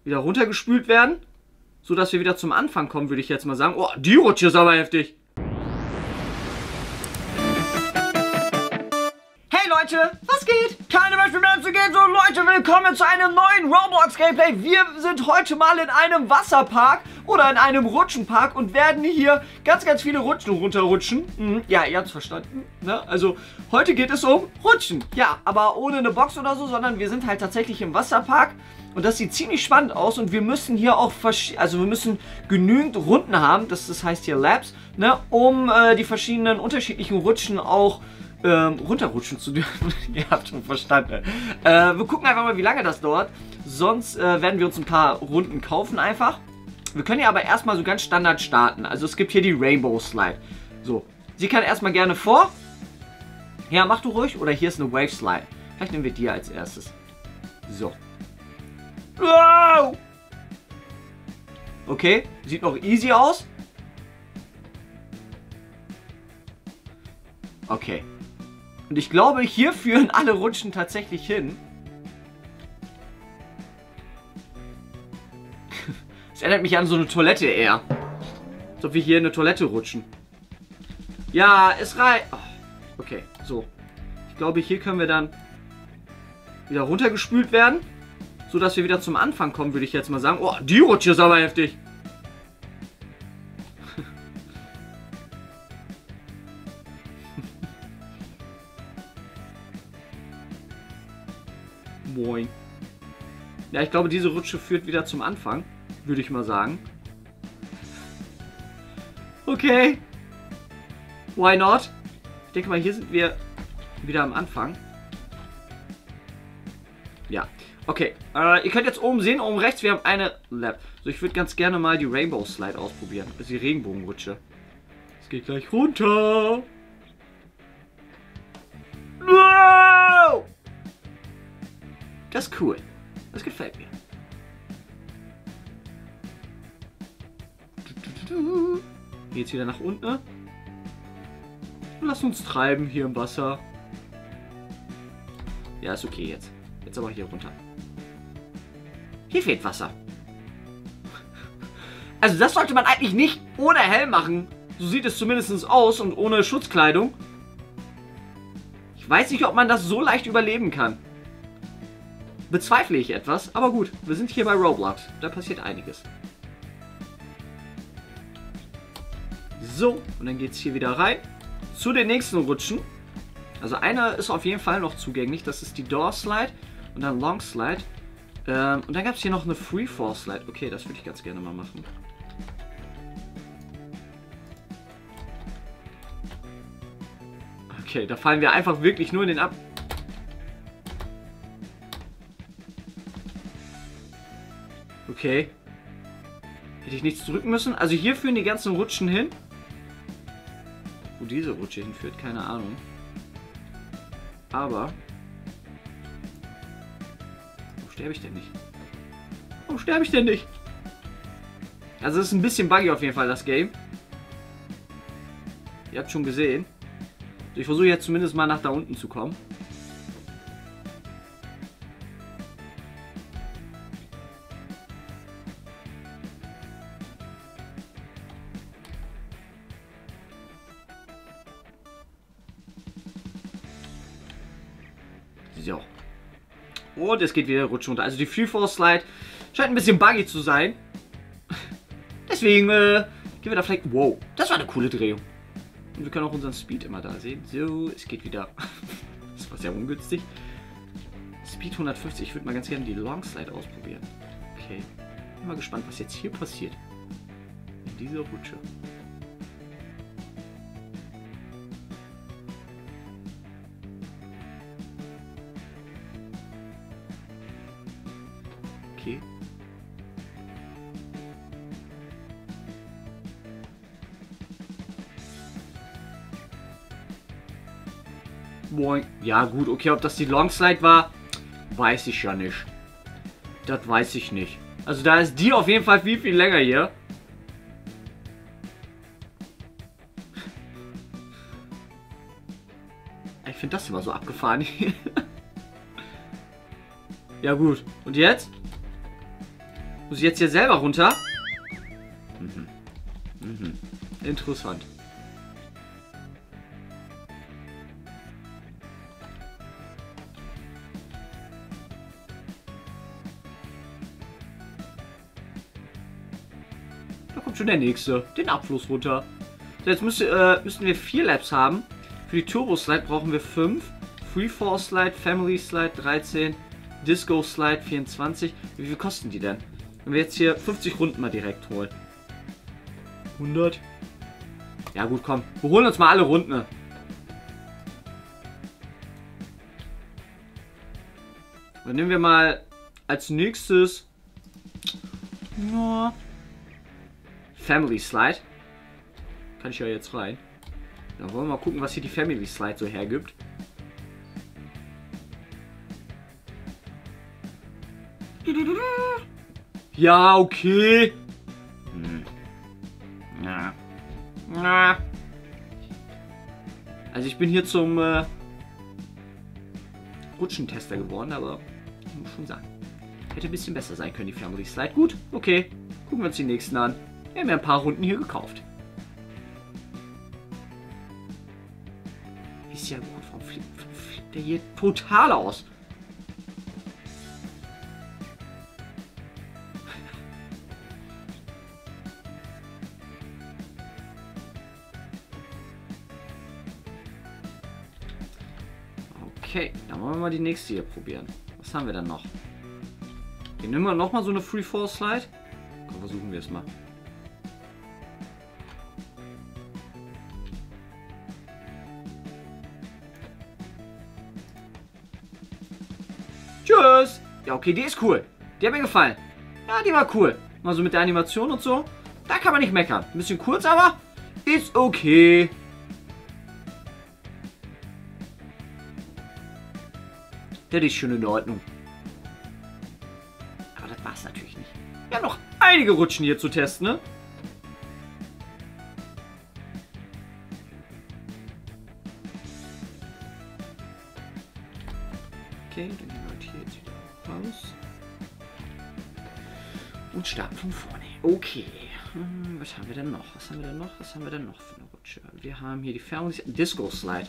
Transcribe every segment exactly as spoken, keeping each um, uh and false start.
wieder runtergespült werden, sodass wir wieder zum Anfang kommen, würde ich jetzt mal sagen. Oh, die Rutsche ist aber heftig. Hey Leute, was geht? Keine Beispiele mehr zu gehen. So Leute, willkommen zu einem neuen Roblox Gameplay. Wir sind heute mal in einem Wasserpark oder in einem Rutschenpark und werden hier ganz, ganz viele Rutschen runterrutschen. Mhm. Ja, ihr habt es verstanden, ne? Also heute geht es um Rutschen. Ja, aber ohne eine Box oder so, sondern wir sind halt tatsächlich im Wasserpark. Und das sieht ziemlich spannend aus und wir müssen hier auch, also wir müssen genügend Runden haben, das, das heißt hier Laps, ne, um äh, die verschiedenen unterschiedlichen Rutschen auch ähm, runterrutschen zu dürfen. Ihr habt schon verstanden. Äh, wir gucken einfach mal, wie lange das dauert. Sonst äh, werden wir uns ein paar Runden kaufen einfach. Wir können ja aber erstmal so ganz Standard starten. Also es gibt hier die Rainbow Slide. So, sie kann erstmal gerne vor. Ja, mach du ruhig. Oder hier ist eine Wave Slide. Vielleicht nehmen wir die als erstes. So. Wow! Okay, sieht noch easy aus. Okay. Und ich glaube, hier führen alle Rutschen tatsächlich hin. Es erinnert mich an so eine Toilette eher. Als ob wir hier in eine Toilette rutschen. Ja, es reicht. Oh, okay, so. Ich glaube, hier können wir dann wieder runtergespült werden. So dass wir wieder zum Anfang kommen, würde ich jetzt mal sagen. Oh, die Rutsche ist aber heftig. Moin. Ja, ich glaube, diese Rutsche führt wieder zum Anfang, würde ich mal sagen. Okay. Why not? Ich denke mal, hier sind wir wieder am Anfang. Ja. Okay, äh, ihr könnt jetzt oben sehen, oben rechts, wir haben eine Lap. So, ich würde ganz gerne mal die Rainbow Slide ausprobieren. Das ist die Regenbogenrutsche. Es geht gleich runter. Wow! Das ist cool. Das gefällt mir. Geht's wieder nach unten. Und lass uns treiben hier im Wasser. Ja, ist okay jetzt. Jetzt aber hier runter. Hier fehlt Wasser. Also das sollte man eigentlich nicht ohne Helm machen. So sieht es zumindest aus und ohne Schutzkleidung. Ich weiß nicht, ob man das so leicht überleben kann. Bezweifle ich etwas, aber gut. Wir sind hier bei Roblox. Da passiert einiges. So, und dann geht es hier wieder rein. Zu den nächsten Rutschen. Also einer ist auf jeden Fall noch zugänglich. Das ist die Door Slide und dann Long Slide. Ähm, und dann gab es hier noch eine Freefall Slide. Okay, das würde ich ganz gerne mal machen. Okay, da fallen wir einfach wirklich nur in den ab. Okay. Hätte ich nichts drücken müssen? Also hier führen die ganzen Rutschen hin. Wo diese Rutsche hinführt, keine Ahnung. Aber... Wo sterbe ich denn nicht? Warum sterbe ich denn nicht? Also es ist ein bisschen buggy auf jeden Fall, das Game. Ihr habt schon gesehen. Ich versuche jetzt zumindest mal nach da unten zu kommen. So. Und es geht wieder Rutschen runter. Also die Freefall Slide scheint ein bisschen buggy zu sein. Deswegen äh, gehen wir da vielleicht... Wow, das war eine coole Drehung. Und wir können auch unseren Speed immer da sehen. So, es geht wieder... Das war sehr ungünstig. Speed hundertfünfzig. Ich würde mal ganz gerne die Long Slide ausprobieren. Okay. Bin mal gespannt, was jetzt hier passiert. In dieser Rutsche. Okay. Moin. Ja gut, okay, ob das die Long Slide war, weiß ich ja nicht. Das weiß ich nicht. Also da ist die auf jeden Fall viel, viel länger hier. Ich finde das immer so abgefahren. Ja gut. Und jetzt? Muss ich jetzt hier selber runter? Mhm. Mhm. Interessant. Da kommt schon der nächste. Den Abfluss runter. So, jetzt müsste, äh, müssten wir vier Laps haben. Für die Turbo Slide brauchen wir fünf. Freefall Slide, Family Slide dreizehn. Disco Slide vierundzwanzig. Wie viel kosten die denn? Wenn wir jetzt hier fünfzig Runden mal direkt holen. hundert. Ja gut, komm. Wir holen uns mal alle Runden. Dann nehmen wir mal als nächstes ja, Family Slide. Kann ich ja jetzt rein. Dann wollen wir mal gucken, was hier die Family Slide so hergibt. Ja, okay. Hm. Ja. Ja. Also ich bin hier zum äh, Rutschentester geworden, aber ich muss schon sagen, hätte ein bisschen besser sein können, die Family Slide. Gut, okay. Gucken wir uns die nächsten an. Wir haben ja ein paar Runden hier gekauft. Ist ja gut, warum flippt, flippt der hier total aus? Okay, dann wollen wir mal die nächste hier probieren. Was haben wir dann noch? Okay, nehmen wir nochmal so eine Freefall Slide. Komm, versuchen wir es mal. Tschüss! Ja, okay, die ist cool. Die hat mir gefallen. Ja, die war cool. Mal so mit der Animation und so. Da kann man nicht meckern. Ein bisschen kurz, aber ist okay. Das ist schon in Ordnung. Aber das war's natürlich nicht. Wir haben noch einige Rutschen hier zu testen, ne? Okay, dann gehen wir hier jetzt wieder raus. Und starten von vorne. Okay. Hm, was haben wir denn noch? Was haben wir denn noch? Was haben wir denn noch für eine Rutsche? Wir haben hier die Family Disco Slide.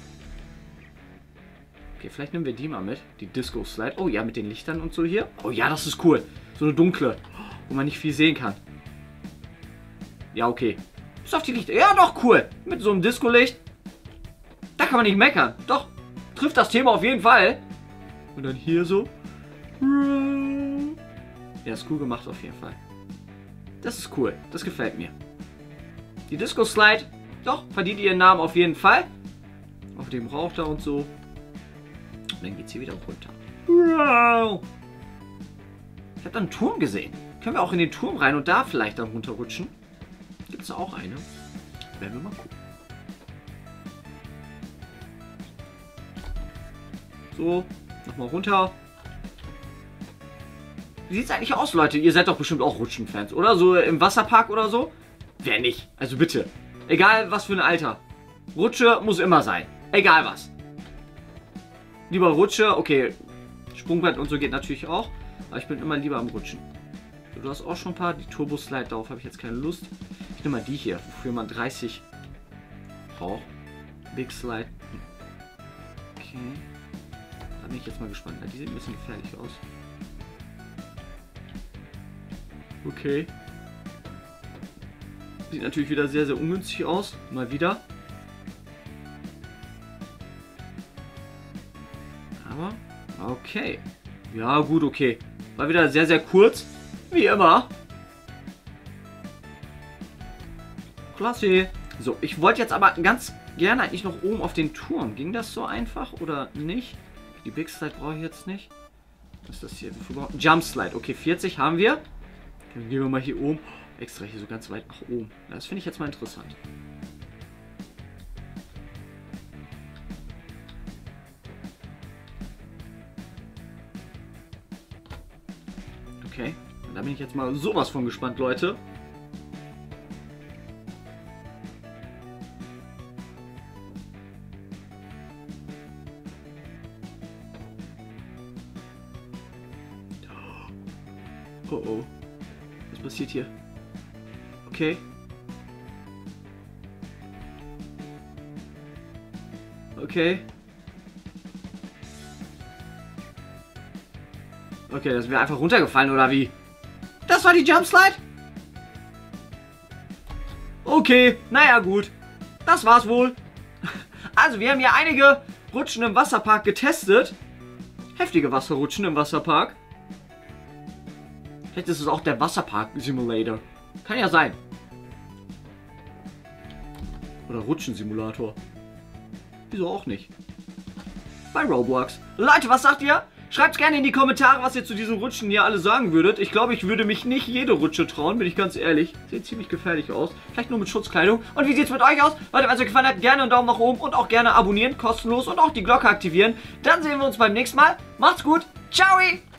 Okay, vielleicht nehmen wir die mal mit. Die Disco Slide. Oh ja, mit den Lichtern und so hier. Oh ja, das ist cool. So eine dunkle, wo man nicht viel sehen kann. Ja, okay. Bis auf die Lichter. Ja, doch, cool. Mit so einem Disco-Licht. Da kann man nicht meckern. Doch, trifft das Thema auf jeden Fall. Und dann hier so. Ja, ist cool gemacht auf jeden Fall. Das ist cool. Das gefällt mir. Die Disco Slide. Doch, verdient ihren Namen auf jeden Fall. Auf dem Rauch da und so. Und dann geht es hier wieder runter. Ich habe da einen Turm gesehen. Können wir auch in den Turm rein und da vielleicht dann runterrutschen? Gibt es da auch eine? Werden wir mal gucken. So, nochmal runter. Wie sieht es eigentlich aus, Leute? Ihr seid doch bestimmt auch Rutschenfans, oder? So im Wasserpark oder so? Wer nicht? Also bitte. Egal was für ein Alter. Rutsche muss immer sein. Egal was. Lieber Rutsche, okay, Sprungbrett und so geht natürlich auch, aber ich bin immer lieber am Rutschen. So, du hast auch schon ein paar, die Turbo Slide, darauf habe ich jetzt keine Lust. Ich nehme mal die hier, wofür man dreißig braucht. Big Slide. Okay. Da bin ich jetzt mal gespannt. Die sehen ein bisschen gefährlich aus. Okay. Sieht natürlich wieder sehr, sehr ungünstig aus. Mal wieder. Aber, okay. Ja, gut, okay. War wieder sehr, sehr kurz. Wie immer. Klasse. So, ich wollte jetzt aber ganz gerne eigentlich noch oben auf den Turm. Ging das so einfach oder nicht? Die Big Slide brauche ich jetzt nicht. Was ist das hier? Jump Slide. Okay, vierzig haben wir. Dann gehen wir mal hier oben. Extra hier so ganz weit nach oben. Das finde ich jetzt mal interessant. Okay, da bin ich jetzt mal sowas von gespannt, Leute. Oh oh. Was passiert hier? Okay. Okay. Okay, das wäre einfach runtergefallen, oder wie? Das war die Jumpslide? Okay, naja gut. Das war's wohl. Also, wir haben hier einige Rutschen im Wasserpark getestet. Heftige Wasserrutschen im Wasserpark. Vielleicht ist es auch der Wasserpark-Simulator. Kann ja sein. Oder Rutschensimulator. Wieso auch nicht? Bei Roblox. Leute, was sagt ihr? Schreibt gerne in die Kommentare, was ihr zu diesen Rutschen hier alle sagen würdet. Ich glaube, ich würde mich nicht jede Rutsche trauen, bin ich ganz ehrlich. Sieht ziemlich gefährlich aus. Vielleicht nur mit Schutzkleidung. Und wie sieht es mit euch aus? Leute, wenn es euch gefallen hat, gerne einen Daumen nach oben und auch gerne abonnieren, kostenlos und auch die Glocke aktivieren. Dann sehen wir uns beim nächsten Mal. Macht's gut. Ciao!